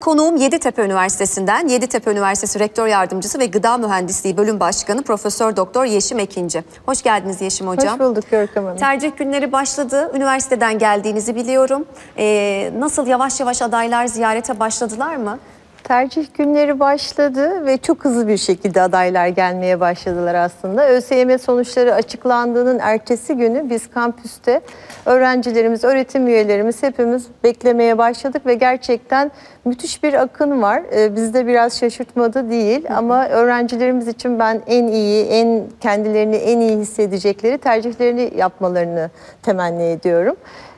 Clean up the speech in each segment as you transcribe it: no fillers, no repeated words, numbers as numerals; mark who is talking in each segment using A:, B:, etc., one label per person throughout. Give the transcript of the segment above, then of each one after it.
A: konuğum Yeditepe Üniversitesi'nden, Yeditepe Üniversitesi Rektör Yardımcısı ve Gıda Mühendisliği Bölüm Başkanı Profesör Doktor Yeşim Ekinci. Hoş geldiniz Yeşim Hocam.
B: Hoş bulduk Görkem Hanım.
A: Tercih günleri başladı. Üniversiteden geldiğinizi biliyorum. Nasıl yavaş yavaş adaylar ziyarete başladılar mı?
B: Tercih günleri başladı ve çok hızlı bir şekilde adaylar gelmeye başladılar aslında. ÖSYM sonuçları açıklandığının ertesi günü biz kampüste öğrencilerimiz, öğretim üyelerimiz hepimiz beklemeye başladık ve gerçekten müthiş bir akın var. Bizde biraz şaşırtmadı değil ama öğrencilerimiz için ben kendilerini en iyi hissedecekleri tercihlerini yapmalarını temenni ediyorum.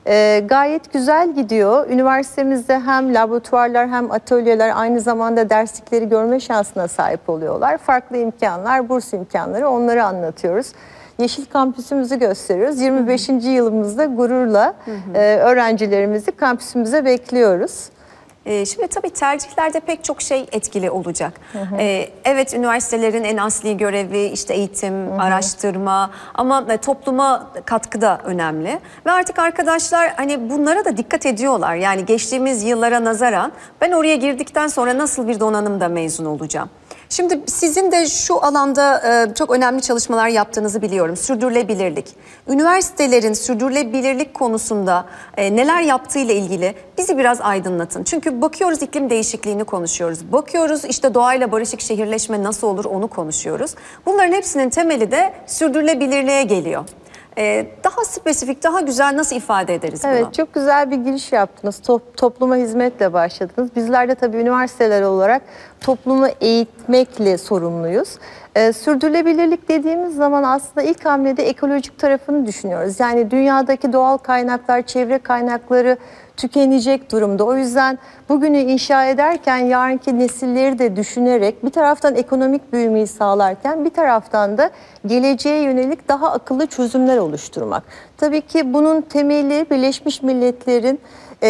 B: Gayet güzel gidiyor. Üniversitemizde hem laboratuvarlar hem atölyeler aynı zamanda derslikleri görme şansına sahip oluyorlar. Farklı imkanlar, burs imkanları onları anlatıyoruz. Yeşil kampüsümüzü gösteriyoruz. 25. yılımızda gururla öğrencilerimizi kampüsümüze bekliyoruz.
A: Şimdi tabii tercihlerde pek çok şey etkili olacak. Evet, üniversitelerin en asli görevi işte eğitim, araştırma ama topluma katkı da önemli. Ve artık arkadaşlar hani bunlara da dikkat ediyorlar. Yani geçtiğimiz yıllara nazaran ben oraya girdikten sonra nasıl bir donanımda mezun olacağım? Şimdi sizin de şu alanda çok önemli çalışmalar yaptığınızı biliyorum. Sürdürülebilirlik. Üniversitelerin sürdürülebilirlik konusunda neler yaptığıyla ilgili bizi biraz aydınlatın. Çünkü bakıyoruz iklim değişikliğini konuşuyoruz. Bakıyoruz işte doğayla barışık şehirleşme nasıl olur onu konuşuyoruz. Bunların hepsinin temeli de sürdürülebilirliğe geliyor. Daha spesifik, daha güzel nasıl ifade ederiz bunu?
B: Evet, çok güzel bir giriş yaptınız. Topluma hizmetle başladınız. Bizler de tabii üniversiteler olarak toplumu eğitmekle sorumluyuz. Sürdürülebilirlik dediğimiz zaman aslında ilk hamlede ekolojik tarafını düşünüyoruz. Yani dünyadaki doğal kaynaklar, çevre kaynakları tükenecek durumda. O yüzden bugünü inşa ederken yarınki nesilleri de düşünerek bir taraftan ekonomik büyümeyi sağlarken bir taraftan da geleceğe yönelik daha akıllı çözümler oluşturmak. Tabii ki bunun temeli Birleşmiş Milletler'in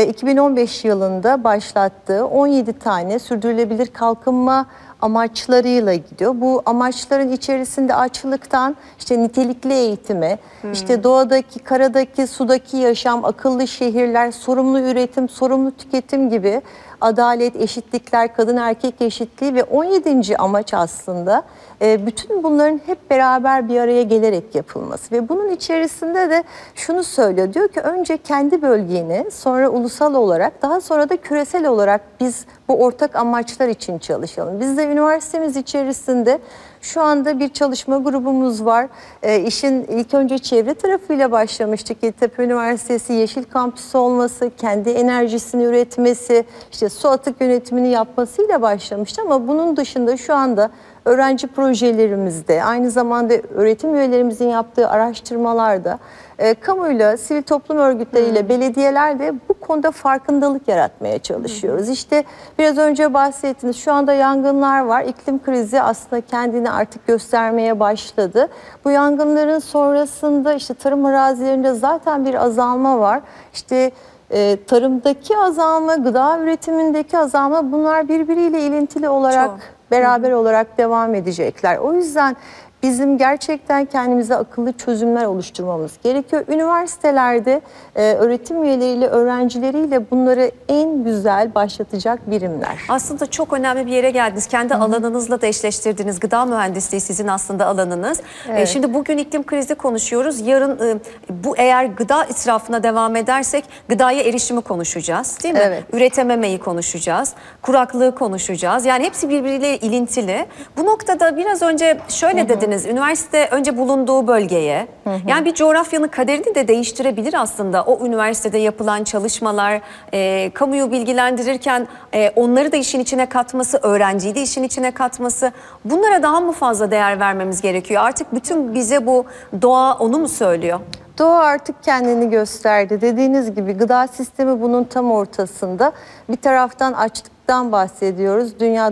B: 2015 yılında başlattığı 17 tane sürdürülebilir kalkınma amaçlarıyla gidiyor. Bu amaçların içerisinde açlıktan işte nitelikli eğitime, işte doğadaki, karadaki, sudaki yaşam, akıllı şehirler, sorumlu üretim, sorumlu tüketim gibi adalet, eşitlikler, kadın erkek eşitliği ve 17. amaç aslında bütün bunların hep beraber bir araya gelerek yapılması. Ve bunun içerisinde de şunu söylüyor, diyor ki önce kendi bölgeni, sonra ulusal olarak, daha sonra da küresel olarak biz bu ortak amaçlar için çalışalım. Biz de üniversitemiz içerisinde şu anda bir çalışma grubumuz var. İşin ilk önce çevre tarafıyla başlamıştık. Yeditepe Üniversitesi Yeşil Kampüsü olması, kendi enerjisini üretmesi, işte su atık yönetimini yapmasıyla başlamıştı. Ama bunun dışında şu anda öğrenci projelerimizde, aynı zamanda öğretim üyelerimizin yaptığı araştırmalarda, kamuyla, sivil toplum örgütleriyle, belediyelerle bu konuda farkındalık yaratmaya çalışıyoruz. İşte biraz önce bahsettiniz, şu anda yangınlar var. İklim krizi aslında kendini artık göstermeye başladı. Bu yangınların sonrasında işte tarım arazilerinde zaten bir azalma var. İşte tarımdaki azalma, gıda üretimindeki azalma, bunlar birbiriyle ilintili olarak beraber olarak devam edecekler. O yüzden bizim gerçekten kendimize akıllı çözümler oluşturmamız gerekiyor. Üniversitelerde öğretim üyeleriyle, öğrencileriyle bunları en güzel başlatacak birimler.
A: Aslında çok önemli bir yere geldiniz. Kendi alanınızla da eşleştirdiğiniz gıda mühendisliği sizin aslında alanınız. Evet. Şimdi bugün iklim krizi konuşuyoruz. Yarın bu eğer gıda israfına devam edersek gıdaya erişimi konuşacağız, değil mi? Evet. Üretememeyi konuşacağız. Kuraklığı konuşacağız. Yani hepsi birbiriyle ilintili. Bu noktada biraz önce şöyle dediniz. Üniversite önce bulunduğu bölgeye, yani bir coğrafyanın kaderini de değiştirebilir aslında. O üniversitede yapılan çalışmalar, kamuyu bilgilendirirken onları da işin içine katması, öğrenciyi de işin içine katması, bunlara daha mı fazla değer vermemiz gerekiyor? Artık bütün bize bu doğa onu mu söylüyor?
B: Doğa artık kendini gösterdi. Dediğiniz gibi gıda sistemi bunun tam ortasında. Bir taraftan açlıktan bahsediyoruz. Dünyada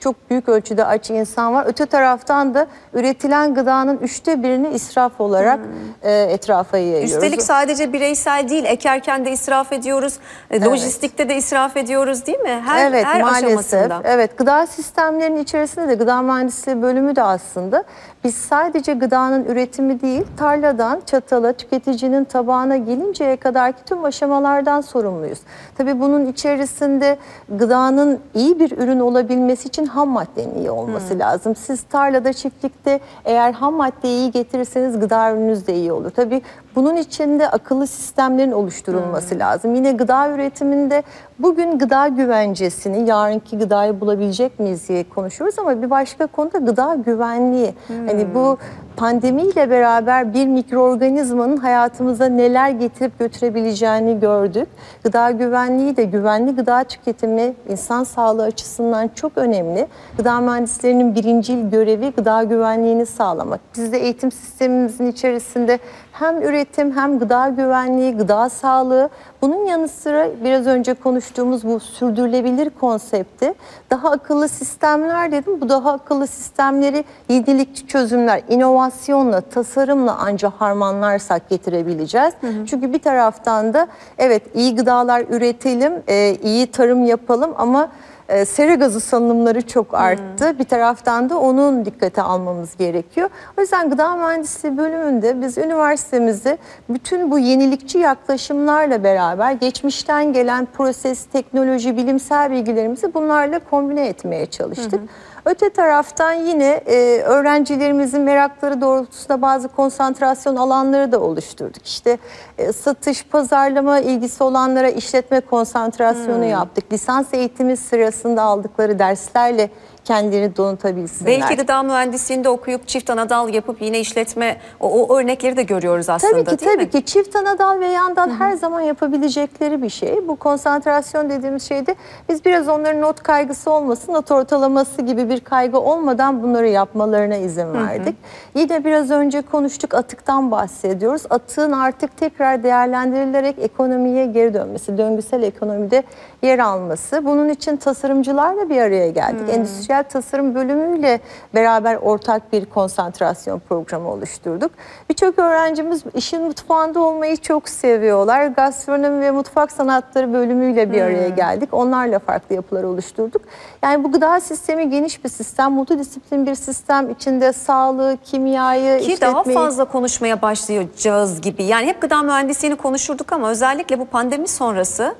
B: çok büyük ölçüde aç insan var. Öte taraftan da üretilen gıdanın 1/3'ünü israf olarak etrafa yayıyoruz.
A: Üstelik sadece bireysel değil, ekerken de israf ediyoruz, lojistikte de israf ediyoruz değil mi? Her
B: maalesef.
A: aşamasında.
B: Evet, gıda sistemlerinin içerisinde de gıda mühendisliği bölümü de aslında biz sadece gıdanın üretimi değil, tarladan çatala, tüketicinin tabağına gelinceye kadarki tüm aşamalardan sorumluyuz. Tabii bunun içerisinde gıdanın iyi bir ürün olabilmesi için ham maddenin iyi olması lazım. Siz tarlada, çiftlikte eğer ham maddeyi iyi getirirseniz gıda ürününüz de iyi olur. Tabii bunun için de akıllı sistemlerin oluşturulması lazım. Yine gıda üretiminde bugün gıda güvencesini, yarınki gıdayı bulabilecek miyiz diye konuşuyoruz ama bir başka konuda gıda güvenliği. Hani bu pandemiyle beraber bir mikroorganizmanın hayatımıza neler getirip götürebileceğini gördük. Gıda güvenliği de güvenli gıda tüketimi insan sağlığı açısından çok önemli. Gıda mühendislerinin birincil görevi gıda güvenliğini sağlamak. Biz de eğitim sistemimizin içerisinde hem üretim hem gıda güvenliği, gıda sağlığı, bunun yanı sıra biraz önce konuştuğumuz bu sürdürülebilir konsepti, daha akıllı sistemler dedim. Bu daha akıllı sistemleri yenilikçi çözümler, inovasyonla, tasarımla ancak harmanlarsak getirebileceğiz. Çünkü bir taraftan da evet iyi gıdalar üretelim, iyi tarım yapalım ama sera gazı salınımları çok arttı. Bir taraftan da onun dikkate almamız gerekiyor. O yüzden gıda mühendisliği bölümünde biz üniversitemizde bütün bu yenilikçi yaklaşımlarla beraber geçmişten gelen proses, teknoloji, bilimsel bilgilerimizi bunlarla kombine etmeye çalıştık. Öte taraftan yine öğrencilerimizin merakları doğrultusunda bazı konsantrasyon alanları da oluşturduk. İşte satış, pazarlama ilgisi olanlara işletme konsantrasyonu yaptık. Lisans eğitimi sırasında aldıkları derslerle kendilerini donatabilsinler.
A: Belki gıda mühendisliğinde okuyup çift anadal yapıp yine işletme o örnekleri de görüyoruz aslında
B: tabii ki çift anadal ve yandan her zaman yapabilecekleri bir şey. Bu konsantrasyon dediğimiz şeyde biz biraz onların not kaygısı olmasın, not ortalaması gibi bir kaygı olmadan bunları yapmalarına izin verdik. Yine biraz önce konuştuk, atıktan bahsediyoruz. Atığın artık tekrar değerlendirilerek ekonomiye geri dönmesi, döngüsel ekonomide yer alması. Bunun için tasarımcılarla bir araya geldik. Endüstriyel tasarım bölümüyle beraber ortak bir konsantrasyon programı oluşturduk. Birçok öğrencimiz işin mutfağında olmayı çok seviyorlar. Gastronomi ve mutfak sanatları bölümüyle bir araya geldik. Onlarla farklı yapılar oluşturduk. Yani bu gıda sistemi geniş bir sistem, multidisiplin bir sistem. İçinde sağlığı, kimyayı,
A: ki
B: işletmeyi...
A: daha fazla konuşmaya başlayacağız gibi. Yani hep gıda mühendisliğini konuşurduk ama özellikle bu pandemi sonrası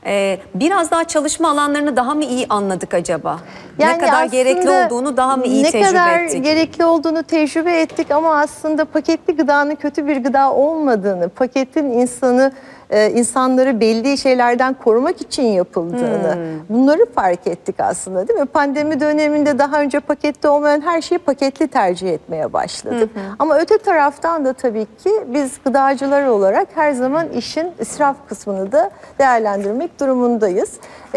A: biraz daha çalışma alanlarını daha mı iyi anladık acaba?
B: Yani
A: ne kadar gerekli olduğunu daha mı iyi tecrübe ettik?
B: Ne kadar gerekli olduğunu tecrübe ettik ama aslında paketli gıdanın kötü bir gıda olmadığını, paketin insanları belli şeylerden korumak için yapıldığını, bunları fark ettik aslında, değil mi? Pandemi döneminde daha önce pakette olmayan her şeyi paketli tercih etmeye başladık. Ama öte taraftan da tabii ki biz gıdacılar olarak her zaman işin israf kısmını da değerlendirmek durumundayız.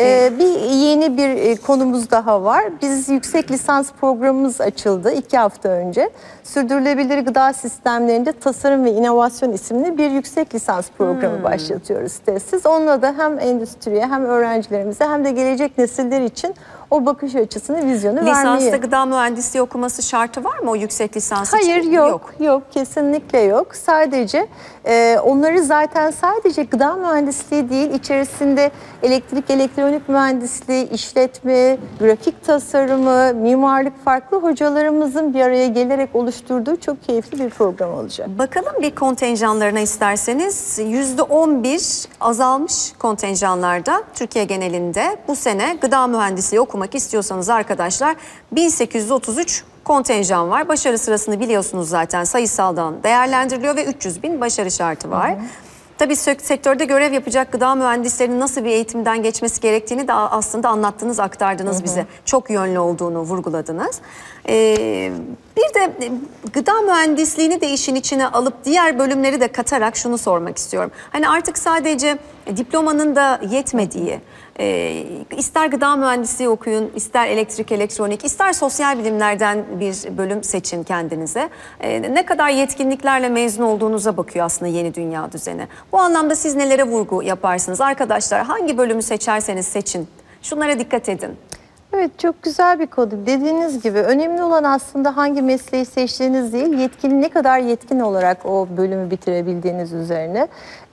B: Yeni bir konumuz daha var. Biz yüksek lisans programımız açıldı 2 hafta önce. Sürdürülebilir Gıda Sistemlerinde Tasarım ve İnovasyon isimli bir yüksek lisans programı başlatıyoruz tezsiz. Onunla da hem endüstriye hem öğrencilerimize hem de gelecek nesiller için o bakış açısını, vizyonu vermeyi.
A: Lisansta gıda mühendisliği okuması şartı var mı o yüksek lisans için?
B: Hayır, yok, kesinlikle yok. Sadece onları zaten sadece gıda mühendisliği değil, içerisinde elektrik, elektronik mühendisliği, işletme, grafik tasarımı, mimarlık, farklı hocalarımızın bir araya gelerek oluşturduğu çok keyifli bir program olacak.
A: Bakalım bir kontenjanlarına isterseniz. %11 azalmış kontenjanlarda Türkiye genelinde. Bu sene gıda mühendisliği okumak istiyorsanız arkadaşlar 1833 kontenjan var. Başarı sırasını biliyorsunuz zaten, sayısaldan değerlendiriliyor ve 300.000 başarı şartı var. Tabii sektörde görev yapacak gıda mühendislerinin nasıl bir eğitimden geçmesi gerektiğini de aslında anlattınız, aktardınız bize. Çok yönlü olduğunu vurguladınız. Bir de gıda mühendisliğini de işin içine alıp diğer bölümleri de katarak şunu sormak istiyorum. Hani artık sadece diplomanın da yetmediği, ister gıda mühendisliği okuyun, ister elektrik, elektronik, ister sosyal bilimlerden bir bölüm seçin kendinize. Ne kadar yetkinliklerle mezun olduğunuza bakıyor aslında yeni dünya düzeni. Bu anlamda siz nelere vurgu yaparsınız? Arkadaşlar hangi bölümü seçerseniz seçin, şunlara dikkat edin.
B: Evet, Evet, çok güzel bir konu. Dediğiniz gibi önemli olan aslında hangi mesleği seçtiğiniz değil, ne kadar yetkin olarak o bölümü bitirebildiğiniz üzerine.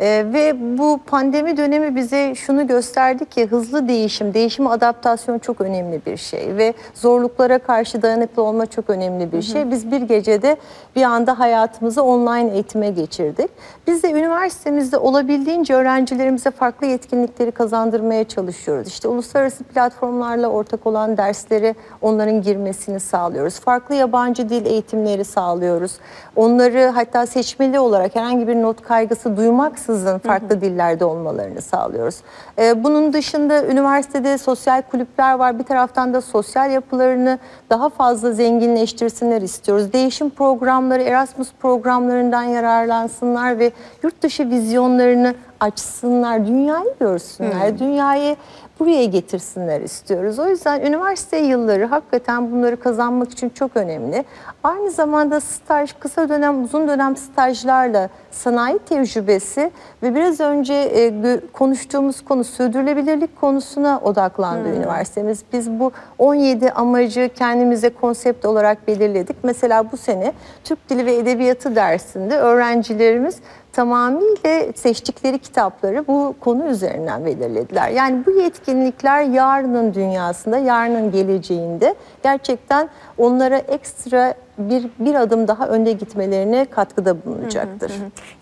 B: Ve bu pandemi dönemi bize şunu gösterdi ki hızlı değişime adaptasyon çok önemli bir şey ve zorluklara karşı dayanıklı olma çok önemli bir şey. Biz bir gecede bir anda hayatımızı online eğitime geçirdik. Biz de üniversitemizde olabildiğince öğrencilerimize farklı yetkinlikleri kazandırmaya çalışıyoruz. İşte uluslararası platformlarla ortak olan derslere onların girmesini sağlıyoruz. Farklı yabancı dil eğitimleri sağlıyoruz. Onları hatta seçmeli olarak herhangi bir not kaygısı duymaksızın farklı dillerde olmalarını sağlıyoruz. Bunun dışında üniversitede sosyal kulüpler var. Bir taraftan da sosyal yapılarını daha fazla zenginleştirsinler istiyoruz. Değişim programları, Erasmus programlarından yararlansınlar ve yurt dışı vizyonlarını açsınlar, dünyayı görsünler, dünyayı buraya getirsinler istiyoruz. O yüzden üniversite yılları hakikaten bunları kazanmak için çok önemli. Aynı zamanda staj, kısa dönem, uzun dönem stajlarla sanayi tecrübesi ve biraz önce konuştuğumuz konu sürdürülebilirlik konusuna odaklandı üniversitemiz. Biz bu 17 amacı kendimize konsept olarak belirledik. Mesela bu sene Türk Dili ve Edebiyatı dersinde öğrencilerimiz tamamıyla seçtikleri kitapları bu konu üzerinden belirlediler. Yani bu yetkinlikler yarının dünyasında, yarının geleceğinde gerçekten onlara ekstra bir adım daha önde gitmelerine katkıda bulunacaktır.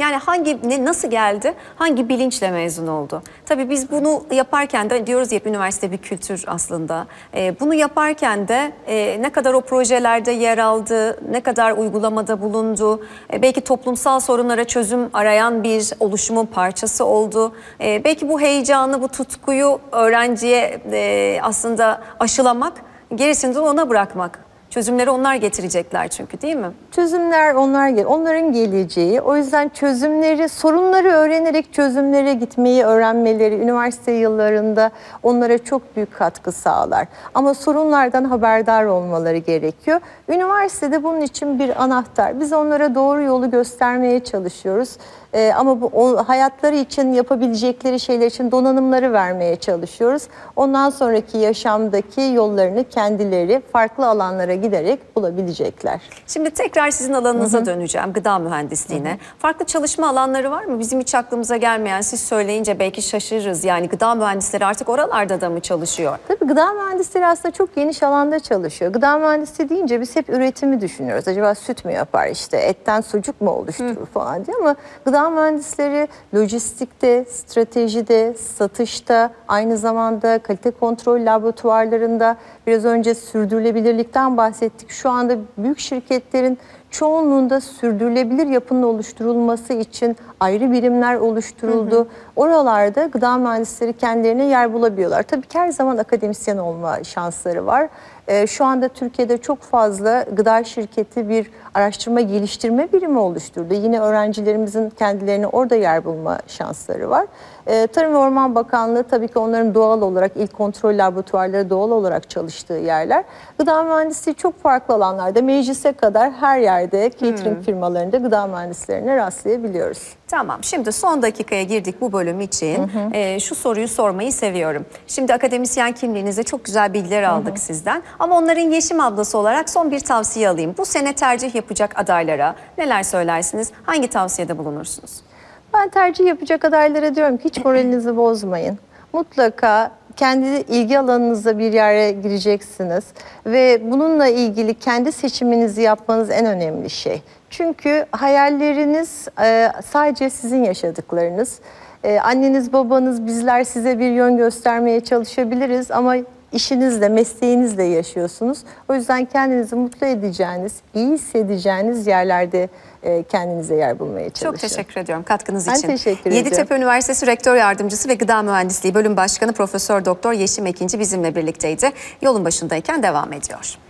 A: Yani nasıl geldi, hangi bilinçle mezun oldu? Tabii biz bunu yaparken de diyoruz ya, üniversite bir kültür aslında. Bunu yaparken de ne kadar o projelerde yer aldı, ne kadar uygulamada bulundu, belki toplumsal sorunlara çözüm arayan bir oluşumun parçası oldu. Belki bu heyecanı, bu tutkuyu öğrenciye aslında aşılamak, gerisini de ona bırakmak. Çözümleri onlar getirecekler çünkü, değil mi?
B: Çözümler onların geleceği. O yüzden sorunları öğrenerek çözümlere gitmeyi öğrenmeleri üniversite yıllarında onlara çok büyük katkı sağlar. Ama sorunlardan haberdar olmaları gerekiyor. Üniversitede bunun için bir anahtar. Biz onlara doğru yolu göstermeye çalışıyoruz. Ama hayatları için yapabilecekleri şeyler için donanımları vermeye çalışıyoruz. Ondan sonraki yaşamdaki yollarını kendileri farklı alanlara giderek bulabilecekler.
A: Şimdi tekrar sizin alanınıza döneceğim, gıda mühendisliğine. Farklı çalışma alanları var mı? Bizim hiç aklımıza gelmeyen, siz söyleyince belki şaşırırız. Yani gıda mühendisleri artık oralarda da mı çalışıyor?
B: Tabii gıda mühendisleri aslında çok geniş alanda çalışıyor. Gıda mühendisliği deyince biz hep üretimi düşünüyoruz. Acaba süt mü yapar, işte etten sucuk mu oluşturur falan diye, ama gıda mühendisleri lojistikte, stratejide, satışta, aynı zamanda kalite kontrol laboratuvarlarında, biraz önce sürdürülebilirlikten bahsettik. Şu anda büyük şirketlerin çoğunluğunda sürdürülebilir yapının oluşturulması için ayrı birimler oluşturuldu. Oralarda gıda mühendisleri kendilerine yer bulabiliyorlar. Tabii ki her zaman akademisyen olma şansları var. Şu anda Türkiye'de çok fazla gıda şirketi bir araştırma geliştirme birimi oluşturdu. Yine öğrencilerimizin kendilerine orada yer bulma şansları var. Tarım ve Orman Bakanlığı tabii ki onların doğal olarak ilk kontrol laboratuvarları doğal olarak çalıştığı yerler. Gıda mühendisliği çok farklı alanlarda, meclise kadar her yerde catering firmalarında gıda mühendislerine rastlayabiliyoruz.
A: Tamam, şimdi son dakikaya girdik bu bölüm için. Şu soruyu sormayı seviyorum. Şimdi akademisyen kimliğinizde çok güzel bilgiler aldık sizden. Ama onların Yeşim ablası olarak son bir tavsiye alayım. Bu sene tercih yapacak adaylara neler söylersiniz? Hangi tavsiyede bulunursunuz?
B: Ben tercih yapacak adaylara diyorum ki hiç moralinizi bozmayın. Mutlaka kendi ilgi alanınızda bir yere gireceksiniz ve bununla ilgili kendi seçiminizi yapmanız en önemli şey. Çünkü hayalleriniz sadece sizin yaşadıklarınız. Anneniz, babanız, bizler size bir yön göstermeye çalışabiliriz ama işinizle, mesleğinizle yaşıyorsunuz. O yüzden kendinizi mutlu edeceğiniz, iyi hissedeceğiniz yerlerde kendinize yer bulmaya çalışın.
A: Çok teşekkür ediyorum katkınız
B: ben
A: için.
B: Teşekkür ederim.
A: Yeditepe Üniversitesi Rektör Yardımcısı ve Gıda Mühendisliği Bölüm Başkanı Profesör Doktor Yeşim Ekinci bizimle birlikteydi. Yolun başındayken devam ediyor.